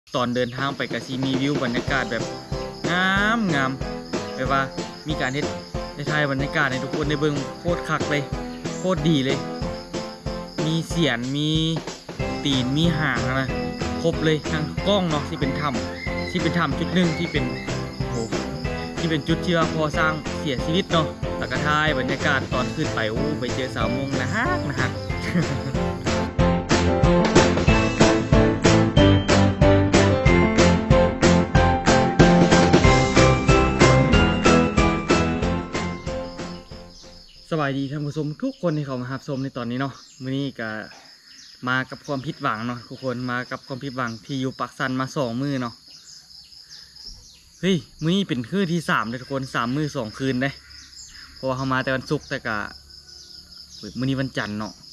ตอนเดินทางไปกะซีมีวิวบรรยากาศแบบงามงามแบบว่ามีการเฮ็ดในไทยบรรยากาศในทุกคนในเบิ่งโคตรคักเลยโคตรดีเลยมีเสียนมีตีนมีหางนะครบเลยทั้งกล้องเนาะที่เป็นถ้ำจุดหนึ่งที่เป็นโอ้ที่เป็นจุดที่ว่าพอสร้างเสียชีวิตเนาะแล้วก็ถ่ายบรรยากาศตอนขึ้นไปโอ้ไปเจอสาวมงนะฮะ สบายดีท่านผู้ชมทุกคนที่เขามารับชมในตอนนี้เนาะมื้อนี้ก็มากับความผิดหวังเนาะทุกคนมากับความผิดหวังที่อยู่ปักสันมา2 มื้อเนาะเฮ้ยมื้อนี้เป็นคืนที่3เลยทุกคน3 มื้อ2 คืนเลยเพราะว่าเขามาแต่วันศุกร์แต่ก็มื้อนี้วันจันทร์เนาะ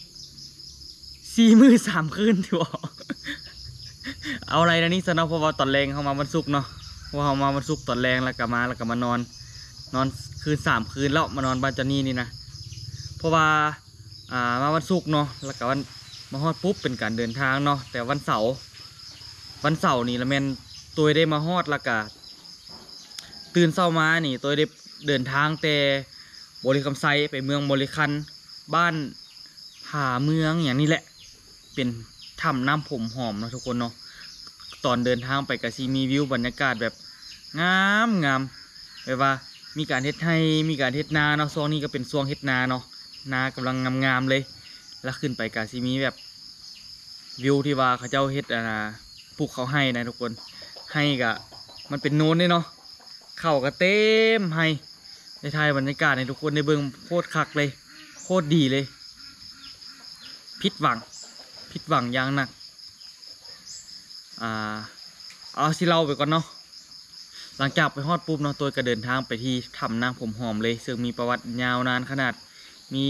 4 มื้อ3 คืนถือว่า เอาอะไรนะนี่สนอเพราะว่าตอนแรงเขามาวันศุกร์เนาะเพราะว่าเขามาวันศุกร์ตอนแรงแล้วก็มานอนคืน3 คืนแล้วมานอนบ้านจอนนี่นี่นะเพราะว่ามาวันศุกร์เนาะแล้วก็วันมาฮอดปุ๊บเป็นการเดินทางเนาะแต่วันเสาร์นี่ละแมนตัวได้มาฮอดแล้วก็ตื่นเช้ามานี่ตัวได้เดินทางแต่บริคำไซไปเมืองบริคันบ้านผาเมืองอย่างนี้แหละเป็นถ้ำน้ำผมหอมเนาะทุกคนเนาะตอนเดินทางไปกะซีมีวิวบรรยากาศแบบงามงามแบบว่ามีการเฮ็ดให้มีการเฮ็ดนาเนาะช่วงนี้ก็เป็นช่วงเฮ็ดนาเนาะนากำลังงามๆเลยแล้วขึ้นไปกะซีมีแบบวิวที่ว่าเขาเจ้าเฮ็ดปลูกเขาให้นะทุกคนให้กะมันเป็นโน้นเลยเนาะเข้าก็เต็มให้ในไทยบรรยากาศในทุกคนในเบิ่งโคตรคักเลยโคตรดีเลยผิดหวังอย่างหนักเอาสิเล่าไปก่อนเนาะหลังจากไปฮอดปุ๊บเนาะตัวก็เดินทางไปที่ถ้ำนางผมหอมเลยซึ่งมีประวัติยาวนานขนาดมี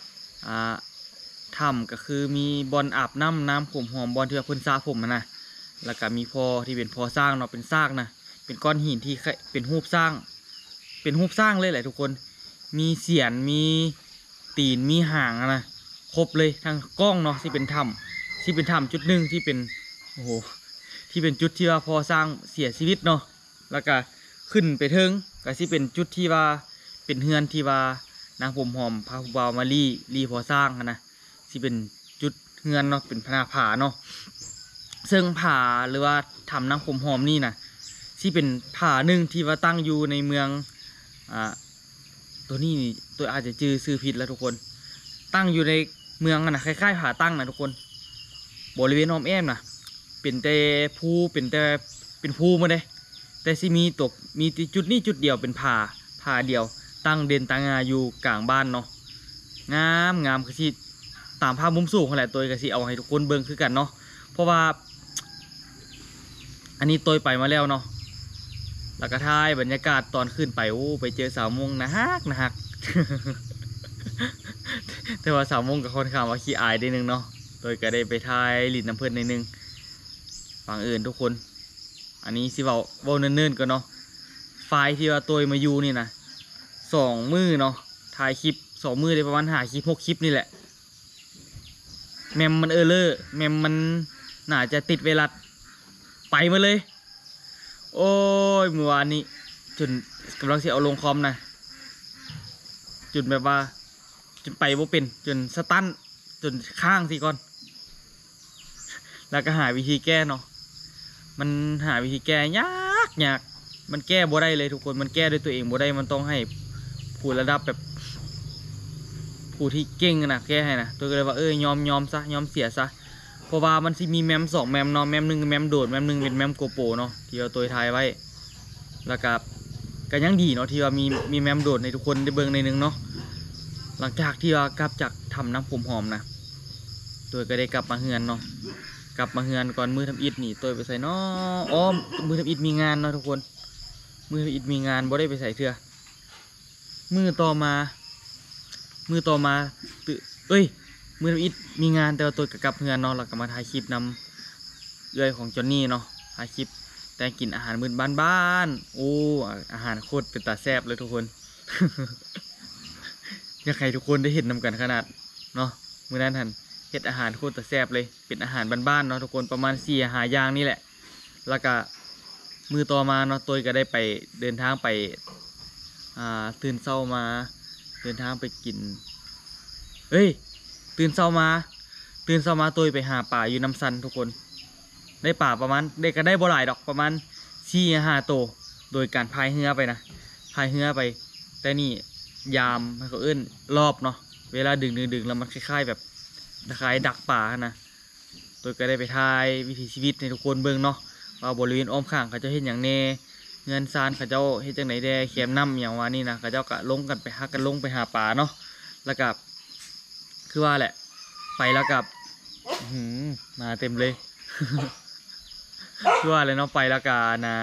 ถ้ำก็คือมีบอนอาบน้ำผมหอมบอนที่ว่าเพิ่นสร้างผมนะแล้วก็มีพอที่เป็นพอสร้างเนาะเป็นซากนะเป็นก้อนหินที่เป็นรูปสร้างเลยแหละทุกคนมีเสียนมีตีนมีหางนะครบเลยทั้งกล้องเนาะที่เป็นถ้ำจุดหนึ่งที่เป็นโอ้โหที่เป็นจุดที่ว่าพอสร้างเสียชีวิตเนาะแล้วก็ขึ้นไปเทิงก็ที่เป็นจุดที่ว่าเป็นเฮือนที่ว่านางผมหอมพาผู้บ่าวมารีพอสร้างนะที่เป็นจุดเฮือนเนาะเป็นผาเนาะซึ่งผาหรือว่าทำนางผมหอมนี่นะที่เป็นผาหนึ่งที่ว่าตั้งอยู่ในเมืองตัวนี้ตัวอาจจะชื่อผิดแล้วทุกคนตั้งอยู่ในเมืองนะคล้ายๆผาตั้งนะทุกคนบริเวณอ้อมแอมนะเป็นแต่ภูเป็นภูมาเลยแต่สิมีจุดนี้จุดเดียวเป็นผาเดียวตั้งเด่นตั้งงาอยู่กลางบ้านเนาะงามคือที่ตามภาพมุมสูงของแหละตัวก็สิเอาให้ทุกคนเบิ่งคือกันเนาะเพราะว่าอันนี้ตัวไปมาแล้วเนาะแล้วก็ถ่ายบรรยากาศตอนขึ้นไปโอ้ไปเจอสาวมงนะฮัก แต่ว่าสาวมงกับคนข้ามว่าขี้อายได้นึงเนาะตัวก็ได้ไปถ่ายลิ้นน้ำเพิ่นในนึงฝั่งอื่นทุกคนอันนี้สิเว้าเนิ่นๆก็เนาะไฟล์ที่ว่าตัวมาอยู่นี่นะ2 มื้อเนาะถ่ายคลิป2 มื้อได้ประมาณ5 คลิป 6 คลิปนี่แหละแมมมันแมมมันน่าจะติดเวลาไปมาเลยโอ้ยเมื่อวานนี้จนกำลังสิเอาลงคอมนะจนแบบว่าจนไปบ่เป็นจนสตันจนข้างสิก่อนแล้วก็หาวิธีแก้เนาะมันหาวิธีแก้ยากมันแก้บ่ได้เลยทุกคนมันแก้ด้วยตัวเองบ่ได้มันต้องให้ผู้ระดับแบบผู้ที่เก่งนะแก้ให้นะตัวก็เลยว่ายอมซะยอมเสียซะเพราะว่ามันสิมีแมม2 แมมเนาะแมม 1แมมโดดแมม 1เป็นแมมโกโปเนาะที่เอาตัวถ่ายไว้แล้วก็ยังดีเนาะที่ว่ามีแมมโดดในทุกคนได้เบิ่งในนึงเนาะหลังจากที่ว่ากลับจากทำน้ำผมหอมนะตัวก็ได้กลับมาเฮือนเนาะกลับมาเฮือนก่อนมือทำอิฐนี่ตัวไปใส่เนาะอ้อมมือทำอิฐมีงานเนาะทุกคนมือทำอิฐมีงานบ่ได้ไปใส่เถื่อมือต่อมามือทำอิฐมีงานแต่ว่าตัวกลับเฮือนเนาะแล้วก็มาถ่ายคลิปนำเอื้อยของจอนนี่เนาะถ่ายคลิปแต่กินอาหารมื้อบ้านๆโอ้อาหารโคตรเป็นตาแซ่บเลยทุกคน อยากให้ทุกคนได้เห็นนำกันขนาดเนาะมื้อนั้นท่านเฮ็ดอาหารโคตรตาแซ่บเลยเป็นอาหารบ้านๆเนาะทุกคนประมาณ4-5 อย่างนี่แหละแล้วก็มือต่อมาเนาะตัวก็ได้ไปเดินทางไปตื่นเช้ามาเดินทางไปกินตื่นเช้ามาตัวไปหาป่าอยู่น้ำซันทุกคนได้ป่าประมาณได้ก็ได้บ่หลายดอกประมาณ4-5 ตัวโดยการพายเรือไปนะพายเรือไปแต่นี่ยามเขาเอื้นรอบเนาะเวลาดึงแล้วมันคล้ายๆแบบคล้ายดักป่านะตัวก็ได้ไปถ่ายวิถีชีวิตในทุกคนเบิ่งเนาะว่าบริเวณอ้อมข้างเขาจะเห็นอย่างแน่เงินซานเขาเจ้าเห็นจังไหนแด่เขียมน้ำอย่างว่านี่นะเขาเจ้าก็ลงกันไปหากันลงไปหาป่าเนาะแล้วกับคือว่าแหละไปแล้วกับมาเต็มเลย คือว่าอะไรเนาะไปแล้วกันนะ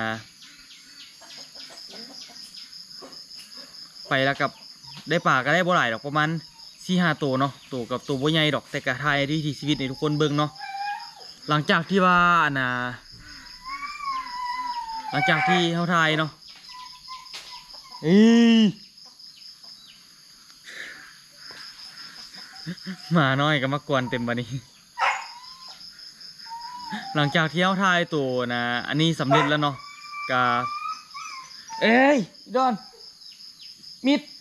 ไปแล้วกับได้ป่าก็ได้บ่หลายดอกประมาณ4-5 ตัวเนาะตัวกับตัวบ่ใหญ่ดอกแต่กะทายวิถีชีวิตในทุกคนเบิ่งเนาะหลังจากที่ว่าหลังจากที่เขาทายเนาะหมาน้อยก็มากวนเต็มบัดนี้ หลังจากที่เขาทายตัวนะอันนี้สำเร็จแล้วเนาะกาดอนมิด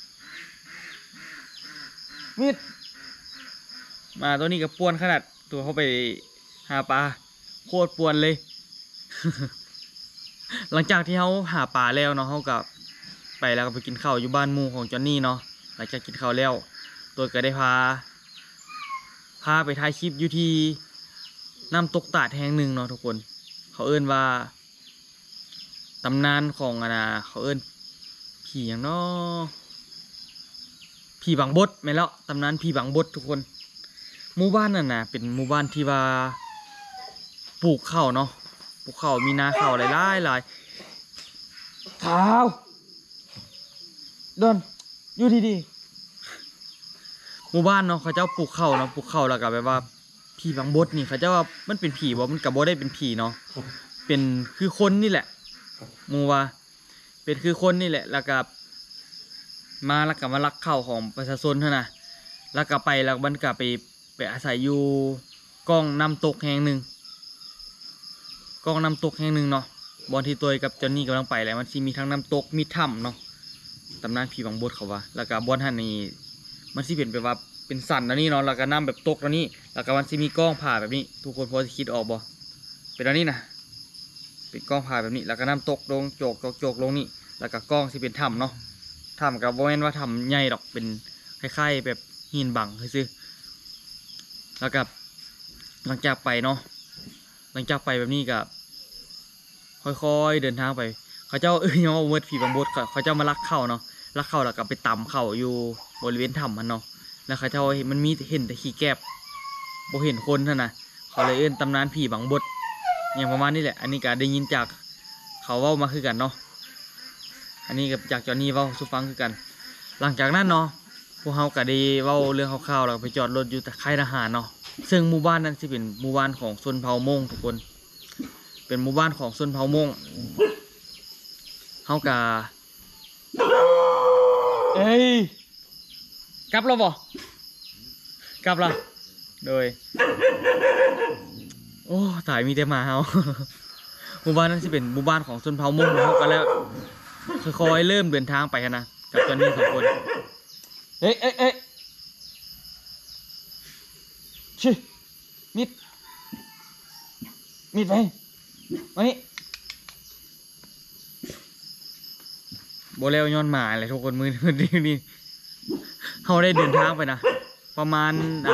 มาตัวนี้ก็ป่วนขนาดตัวเขาไปหาปลาโคตรป่วนเลย หลังจากที่เขาหาปลาแล้วเนาะเขากับไปแล้วก็ไปกินข้าวอยู่บ้านหมู่ของจอนนี่เนาะหลังจากกินข้าวแล้วตัวก็ได้พาไปถ่ายคลิปอยู่ที่น้ำตกตาดแห่งหนึ่งเนาะทุกคนเขาเอิ้นว่าตำนานของเขาเอิ้นผีอย่างเนาะผีบางบดแม่นแล้วตำนานผีบางบดทุกคนหมู่บ้านนั่นน่ะเป็นหมู่บ้านที่ว่าปลูกข้าวเนาะปลูกข้าวมีนาข้าวหลายข้าวดอนอยู่ดีๆหมู่บ้านเนาะเขาเจ้าปลูกข้าวเนาะปลูกข้าวแล้วก็แบบว่าผีบางบดนี่เขาเจ้าว่ามันเป็นผีบ่มันกับบ่ได้เป็นผีเนาะเป็นคือคนนี่แหละหมู่ว่าเป็นคือคนนี่แหละแล้วก็มาแล้วก็มาลักข้าวของประชาชนเท่านั้นแล้วก็ไปแล้วมันก็ไปอาศัยอยู่กองน้ำตกแห่งหนึ่งเนาะบอนที่ตัวกับจอนนี่กำลังไปแล้วมันสิมีทั้งน้ำตกมีถ้ำเนาะตำนานผีบางบดเขาว่าแล้วก็บอนท่านนี้มันสิเป็นแบบว่าเป็นสันแล้วนี่เนาะแล้วก็น้ำแบบตกแล้วนี่แล้วก็มันสิมีกล้องผ่าแบบนี้ทุกคนพอจะคิดออกบ่เป็นแล้วนี่นะเป็นกล้องผ่าแบบนี้แล้วก็น้ำตกลงโจกลงนี่แล้วก็กล้องสิเป็นถ้ำเนาะถ้ำกับโบแมนว่าถ้ำใหญ่ดอกเป็นคล้ายๆแบบหินบังซื่อแล้วกับหลังจากไปเนาะหลังจากไปแบบนี้กับค่อยๆเดินทางไปเขาเจ้ายังว่าเวิร์ดผีบางบดเขาเจ้ามาลักเข้าเนาะลักเข้าแล้วก็ไปตำเข้าอยู่บริเวณถ้ำมันเนาะแล้วเขาเจ้ามันมีเห็นแต่ขี้แกบบ่เห็นคนเท่านั้นเขาเลยเอื้นตำนานผีบางบดอย่างประมาณนี้แหละอันนี้ก็ได้ยินจากเขาเว้ามาคือกันเนาะอันนี้กับจากจอนี่เว้าสุฟังคือกันหลังจากนั้นเนาะพวกเขาก็ได้เว้าเรื่องคร่าวๆแล้วไปจอดรถอยู่แต่ค่ายทหารเนาะซึ่งหมู่บ้านนั้นสิเป็นหมู่บ้านของชนเผ่ามงทุกคนเป็นหมู่บ้านของชนเผ่ามงเขากะกลับแล้วบ่กลับละโดยโอ้ตายมีแต่หมาเฮา หมู่บ้านนั้นสิเป็นหมู่บ้านของชนเผ่ามงเขาก็แล้วค่อยๆเริ่มเดินทางไปกันนะกับจอนนี่2 คนชิมิดไปมานี่โบเลวย้อนหมาเลยทุกคนมือนี่เขาได้เดินทางไปนะประมาณ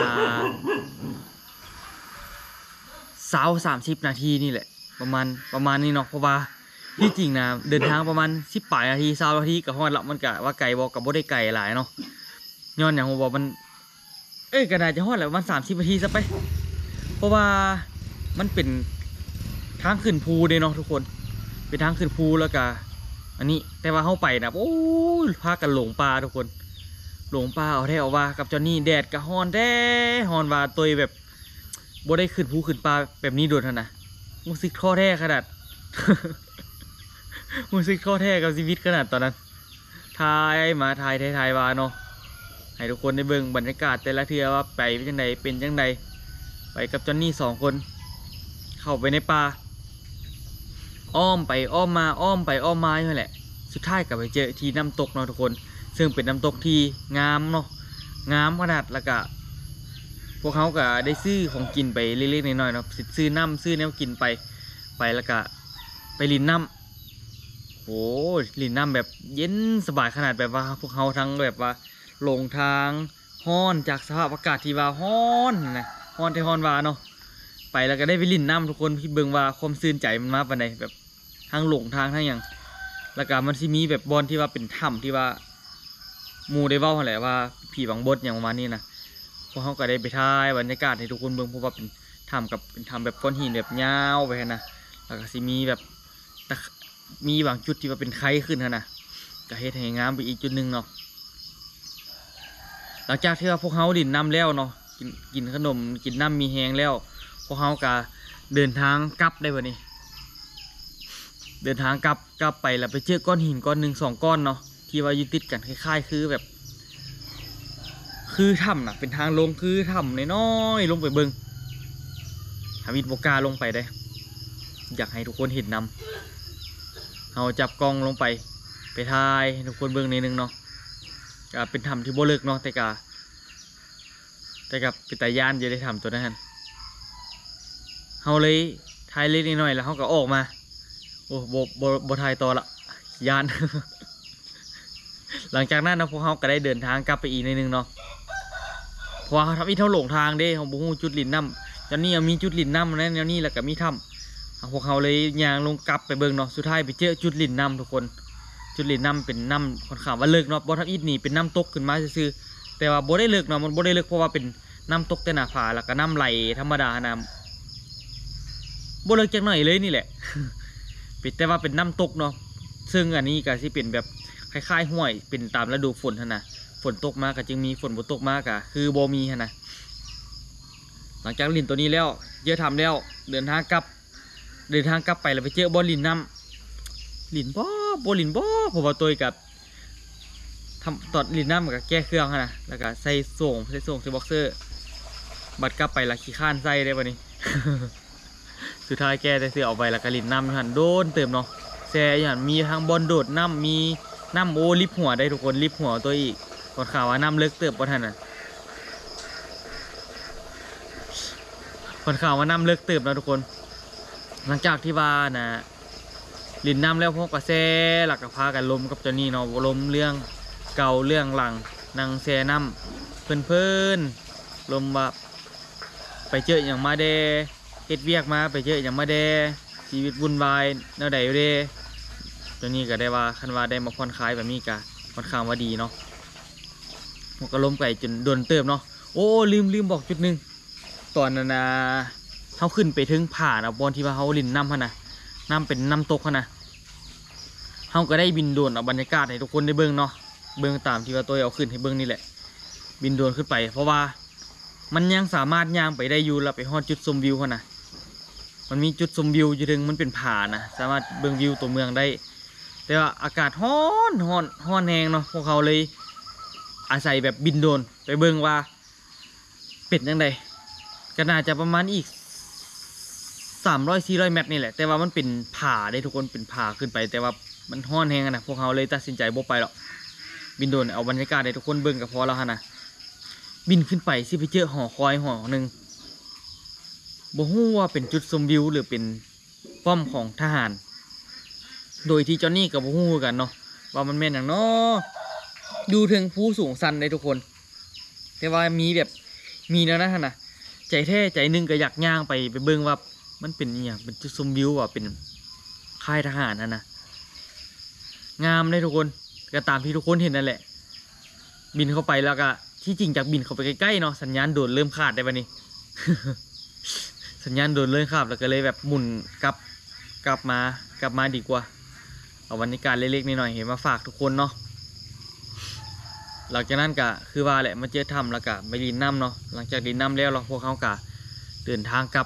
30 นาทีนี่แหละประมาณนี้เนาะเพราะว่าที่จริงนะเดินทางประมาณ18 นาที20 นาทีกับฮอดละมันกะว่าไก่บอกกับโบได้ไก่หลายเนาะย้อนอย่างผมบอกมันก็น่าจะฮอดแล้วมัน30 นาทีซะไปเพราะว่ามันเป็นทางขึ้นภูเด้เนาะทุกคนเป็นทางขึ้นภูแล้วก็อันนี้แต่ว่าเข้าไปนะโอ้ยพากันหลงป่าทุกคนหลงป่าเอาแท้เอาว่ากับจอนนี่แดดกับฮอนว่าตัวแบบบ่ได้ขึ้นภูขึ้นป่าแบบนี้โดนนะรู้สึกท้อแท้ขนาด รู้สึกท้อแท้กับชีวิตขนาดตอนนั้นทายว่าเนาะให้ทุกคนได้เบิ่งบรรยากาศแต่ละเทือว่าไปเป็นจังไดไปกับจอนนี่2 คนเข้าไปในป่าอ้อมไปอ้อมมาอ้อมไปอ้อมมาอยู่แหละสุดท้ายก็ไปเจอที่น้ำตกเนาะทุกคนซึ่งเป็นน้ำตกที่งามเนาะงามขนาดแล้วก็พวกเขาก็ได้ซื้อของกินไปเล็กๆน้อยๆเนาะซื้อน้ำซื้อแนวกินไปแล้วก็ไปลินน้ำโอ้ลินน้ำแบบเย็นสบายขนาดแบบว่าพวกเขาทั้งแบบว่าหลงทางฮ้อนจากสภาพอากาศที่ว่าฮ้อนนะฮ้อนที่ฮ้อนว่าเนาะไปแล้วก็ได้ไปลินน้ำทุกคนพี่เบิ่งว่าความซื่นใจมันมาปานใดแบบทางหลงทางทั้งอย่างแล้วก็มันที่มีแบบบอลที่ว่าเป็นถ้ำที่ว่ามูได้เว้าแหละว่าผีบางบดอย่างประมาณนี้นะพวกเขาก็ได้ไปถ่ายบรรยากาศให้ทุกคนเบิ่งเพราะว่าเป็นถ้ำกับเป็นถ้ำแบบก้อนหินแบบยาวไปนะแล้วก็สิมีแบบมีบางจุดที่ว่าเป็นไข้ขึ้นนะก็เฮ็ดให้งามไปอีกจุดหนึ่งเนาะหลังจากที่ว่าพวกเขาดินน้ำแล้วเนาะกินขนมกินน้ำมีแห้งแล้วพวกเขาก็เดินทางกลับได้วันนี้เดินทางกลับไปแล้วไปเจอก้อนหินก้อนหนึ่งสองก้อนเนาะที่ว่าอยู่ติดกันคล้ายๆคือแบบคือถ้ำน่ะเป็นทางลงคือถ้ำน้อยๆลงไปเบิงทาวิดโบกาลงไปได้อยากให้ทุกคนเห็นนำเอาจับกล้องลงไปถ่ายให้ทุกคนเบิงนิดนึงเนาะก็เป็นถ้ำที่โบเลิกเนาะแต่กับเป็นตายานจะได้ถ้ำตัวนั้นเขาเลยถ่ายเล็กน้อยแล้วเขาก็ออกมาโอ้โบถ่ายต่อละยาน หลังจากนั้นนะพวกเขาก็ได้เดินทางกลับไปอีกนิดนึงเนาะเพราะเขาทำอีเท่าหลงทางเด้ของบุ้งจุดลินน้ำตอนนี้มีจุดลินน้ำนะแนวนี้แล้วก็มีถ้ำพวกเขาเลยยางลงกลับไปเบิ่งเนาะสุดท้ายไปเจอจุดลินน้ำทุกคนจุดลินน้ำเป็นน้ำค่อนข้างว่าเลิกเนาะบอทับอีทนี่เป็นน้ำตกขึ้นมาซื่อแต่ว่าโบได้เลิกเนาะมันโบได้เลิกเพราะว่าเป็นน้ำตกแต่หน้าผาแล้วก็น้ำไหลธรรมดาน้ำโบเลิกจากหน่อยเลยนี่แหละ เป็นแต่ว่าเป็นน้ำตกเนาะซึ่งอันนี้ก็ที่เป็นแบบคล้ายๆห้วยเป็นตามฤดูฝนนะฝนตกมากก็จึงมีฝนบ่ตกมากก็คือโบมีนะหลังจากลินตัวนี้แล้วเยอะทำแล้วเดินทางกลับไปแล้วไปเจอบอลลินน้ำลินบอลินผมว่าตัวกับทำตอดลินน้ำกับแก้เครื่องนะแล้วก็ใส่ส่งใส่บ็อกเซอร์บัดกลับไปละขี้ข้านใส่ได้ปะนี่ สุดท้ายแกแต่เสือออกไปแล้วก็ลินน้ำหันโดนเติมเนาะแซ่หันมีทางบอลโดดน้ำมีน้ำโอลิฟหัวได้ทุกคนลิฟหัวตัวอีกกดข่าวว่าน้ำเลิกเติบบ่ทันน่ะกดข่าวว่าน้ำเลิกเติบนะทุกคนหลังจากที่ว่านะลินน้ำแล้วพวกกระแสหลักกระพากันลมกับเจ้านี่เนาะลมเรื่องเก่าเรื่องหลังนางแซ่น้ำเพื่อนลมว่าไปเจออย่างมาเดเฮ็ดเวียกมาไปเจออย่างมาเดชีวิตวุ่นวายแนวใดอยู่เด้ตัวนี้ก็ได้ว่าคันว่าได้มาผ่อนคลายแบบนี้ก็ค่อนข้างว่าดีเนาะมันก็ล้มไก่จนโดนเติมเนาะโอ้ลืมบอกจุดหนึ่งตอนนั้นนะเขาขึ้นไปถึงผ่านะบอลที่ว่าเขาลินน้ำฮะนะน้ำเป็นน้ำตกฮะนะเขาก็ได้บินโดรนเอาบรรยากาศให้ทุกคนได้เบิ้งเนาะเบิ้งตามที่ว่าตัวเอาขึ้นให้เบิ้งนี่แหละบินโดรนขึ้นไปเพราะว่ามันยังสามารถย่างไปได้อยู่แล้วไปฮอดจุดชมวิวฮะนะมันมีจุดชมวิวอยู่ถึงมันเป็นผานะสามารถเบิ้งวิวตัวเมืองได้แต่ว่าอากาศฮ้อนแห้งเนาะพวกเขาเลยอาศัยแบบบินโดรนไปเบิ่งว่าเป็ดยังไงก็น่าจะประมาณอีก300-400 เมตรนี่แหละแต่ว่ามันเป็นผาได้ทุกคนเป็นผาขึ้นไปแต่ว่ามันฮ้อนแห้งนะพวกเขาเลยตัดสินใจบ่ไปหรอกบินโดรนเอาบรรยากาศให้ทุกคนเบิ่งก็พอแล้วฮะนะบินขึ้นไปสิไปเจอหอคอยหอหนึ่งบ่ฮู้ว่าเป็นจุดชมวิวหรือเป็นป้อมของทหารโดยที่จอนนี่กับผู้กันเนาะว่ามันเป็นอย่างเนาะดูถึงผู้สูงสันได้ทุกคนแต่ว่ามีแบบมีแล้วนะใจแท้ใจนึงก็อยากย่างไปเบิ่งว่ามันเป็นอย่างเป็นจุดชมวิวว่าเป็นค่ายทหารนะงามได้ทุกคนก็ตามที่ทุกคนเห็นนั่นแหละบินเข้าไปแล้วก็ที่จริงจากบินเข้าไปใกล้ๆเนาะสัญญาณโดดเริ่มขาดได้ปะนี่ สัญญาณโดดเริ่มขาดแล้วก็เลยแบบหมุนกลับมาดีกว่าเอาบรรยากาศเล็กๆน้อยๆเห็นมาฝากทุกคนเนาะหลังจากนั้นก็คือว่าแหละมาเจอถ้ำแล้วก็ไปดินน้ำเนาะหลังจากดินน้ำแล้วเราพวกเขาก็เดินทางกลับ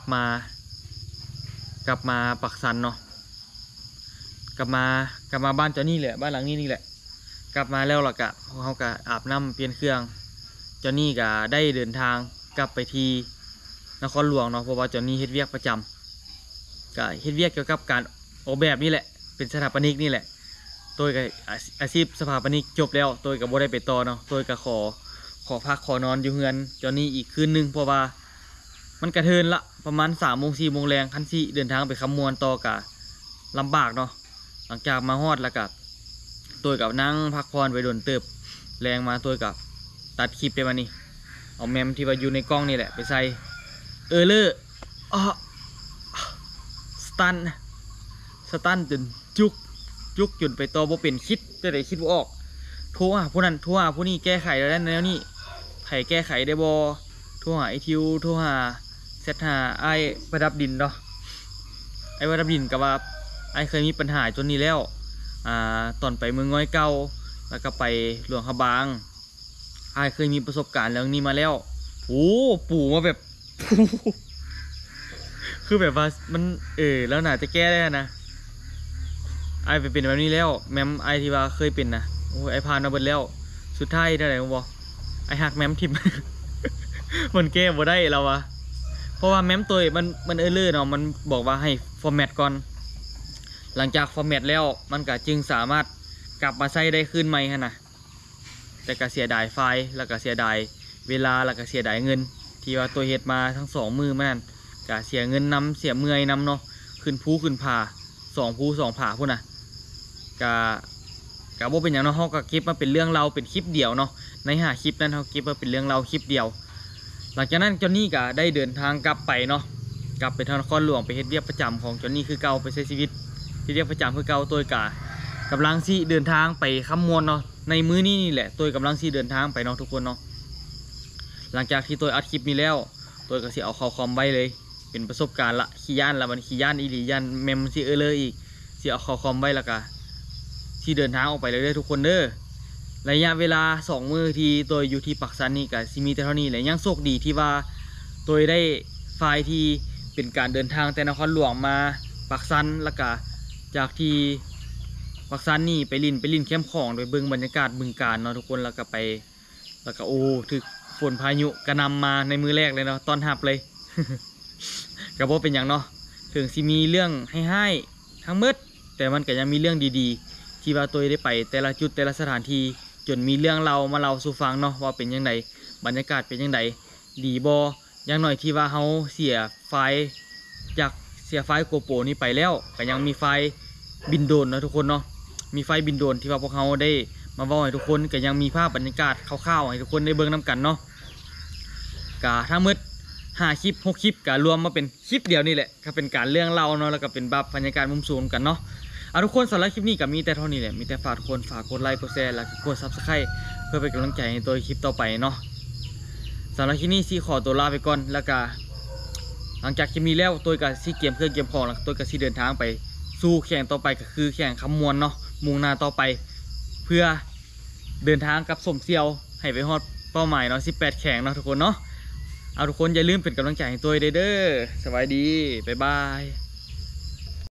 มาปักสันเนาะกลับมาบ้านเจ้านี่แหละบ้านหลังนี้นี่แหละกลับมาแล้วเราก็พวกเขาก็อาบน้ำเปลี่ยนเครื่องเจ้านี่ก็ได้เดินทางกลับไปที่นครหลวงเนาะเพราะว่าเจ้านี่เฮ็ดเวียกประจำก็เฮ็ดเวียกเกี่ยวกับการออกแบบนี่แหละเป็นสถาปนิกนี่แหละตัวกับอาชีพสถาปนิกจบแล้วตัวกับบ่ได้ไปต่อเนาะตัวกับขอพักขอนอนอยู่เฮือนจอนนี่อีกคืนนึงเพราะว่ามันกระเทินละประมาณ3 โมง 4 โมงแรงคันที่เดินทางไปคำมวลต่อกะลำบากเนาะหลังจากมาฮอดแล้วกับตัวกับนั่งพักผ่อนไปโดนเติบแรงมาตัวกับตัดคลิปไปมานี่เอาแมมที่ว่าอยู่ในกล้องนี่แหละไปใส่เลอร์สตันจนจุกจนไปต่อบ่เป็นคิดแต่ไหนคิดบ่ออกโทรหาผู้นั้นโทรหาผู้นี้แก้ไขแล้วแล้วนี่ไผแก้ไขได้บ่โทรหาไอทิวโทรหาเซตหาไอประดับดินเนาะไอประดับดินกับว่าไอเคยมีปัญหาจนนี้แล้วตอนไปเมืองง้อยเก่าแล้วก็ไปหลวงพระบางไอเคยมีประสบการณ์เรื่องนี้มาแล้วโอ้ปู่มาแบบ คือแบบว่ามันแล้วน่าจะแก้ได้นะไอไปเป็นแบบนี้แล้วแมมไอที่ว่าเคยเป็นนะโอ้ไอพานมาเบิดแล้วสุดท้ายได้ไหนบอกไอหักแมมทิม มันแก้บ่ได้เราอะเพราะว่าแมมตัวมันเลอร์เนาะมันบอกว่าให้ฟอร์แมตก่อนหลังจากฟอร์แมตแล้วมันก็จึงสามารถกลับมาใช้ได้ขึ้นใหม่ฮะนะแต่ก็เสียดายไฟล์แล้วก็เสียดายเวลาแล้วก็เสียดายเงินที่ว่าตัวเฮ็ดมาทั้ง2 มือมันนั่นก็เสียเงินนำเสียเมื่อยนำเนาะขึ้นภูขึ้นผา2 ภู2 ผาพุ่นนะก็บ่เป็นอย่างเนาะเฮาก็เก็บมาเป็นเรื่องเราเป็นคลิปเดียวเนาะใน5 คลิปนั้นเฮาเก็บมาเป็นเรื่องเราคลิปเดียวหลังจากนั้นจอนนี่ก็ได้เดินทางกลับไปเนาะกลับไปทางนครหลวงไปเฮ็ดเวียกประจำของจอนนี่คือเก่าไปใช้ชีวิตที่เรียกประจำคือเก่าตัวกำลังสิเดินทางไปคำมวลเนาะในมื้อนี้นี่แหละตัวกำลังสิเดินทางไปเนาะทุกคนเนาะหลังจากที่ตัวอัดคลิปนี้แล้วตัวก็สิเอาเข้าคอมไว้เลยเป็นประสบการณ์ละขี้ย่านละมันขี้ย่านอีหลีย่านเมมสิเลยอีกสิเอาเข้าคอมไว้แล้วก็ที่เดินทางออกไปเลยทุกคนเด้อระยะเวลา2 มื้อที่ตัวอยู่ที่ปักสันนี่ก็สิมีแต่เท่านี้แหละยังโชคดีที่ว่าตัวได้ไฟล์ที่เป็นการเดินทางแต่นครหลวงมาปักสันแล้วก็จากที่ปักสันนี่ไปลินแคมป์ของโดยเบิ่งบรรยากาศบึงกาฬเนาะทุกคนแล้วก็โอ้ถึกฝนพายุกระนำมาในมือแรกเลยเนาะตอนหับเลย ก็บ่เป็นอย่างเนาะถึงสิมีเรื่องให้ทั้งหมดแต่มันก็ยังมีเรื่องดีๆที่ว่าตัวได้ไปแต่ละจุดแต่ละสถานที่จนมีเรื่องเรามาเล่าสู่ฟังเนาะว่าเป็นยังไงบรรยากาศเป็นยังไงดีบ่อย่างหน่อยที่ว่าเฮาเสียไฟล์โกโปรนี่ไปแล้วก็ยังมีไฟล์บินโดรนเนาะทุกคนเนาะมีไฟล์บินโดรนที่ว่าพวกเขาได้มาบอกให้ทุกคนก็ยังมีภาพบรรยากาศคร่าวๆให้ทุกคนได้เบิ่งนำกันเนาะกะทั้งหมด5 คลิป 6 คลิปก็รวมมาเป็นคลิปเดียวนี่แหละก็เป็นการเรื่องเล่าเนาะแล้วก็เป็นบรรยากาศมุมสูงกันเนาะทุกคนสำหรับคลิปนี้ก็มีแต่เท่านี้แหละมีแต่ฝากทุกคนฝากกดไลค์กดแชร์แล้วก็กด Subscribe เพื่อเป็นกำลังใจในตัวคลิปต่อไปเนาะสำหรับคลิปนี้สิขอตัวลาไปก่อนแล้วก็หลังจากคลิปนี้แล้วตัวก็สิเกมเครื่องเกมของแล้วตัวก็สิเดินทางไปสู่แข่งต่อไปก็คือแข่งคำมวลเนาะมุ่งหน้าต่อไปเพื่อเดินทางกับสมเซียวให้ไปฮอดเป้าหมายเนาะ18 แข่งเนาะทุกคนเนาะทุกคนอย่าลืมเป็นกำลังใจให้ตัวเด้อสวัสดีบ๊ายบาย